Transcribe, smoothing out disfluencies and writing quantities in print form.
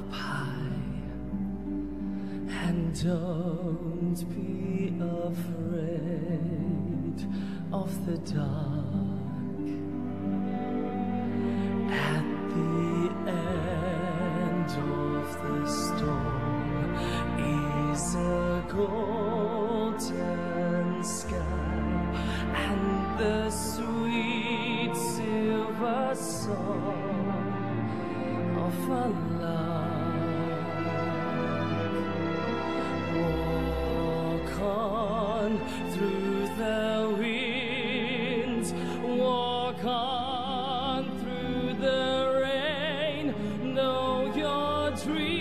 high, and don't be afraid of the dark. At the end of the storm is a golden sky, and the sweet silver song of a lark. Walk on through the winds, walk on through the rain, though your dreams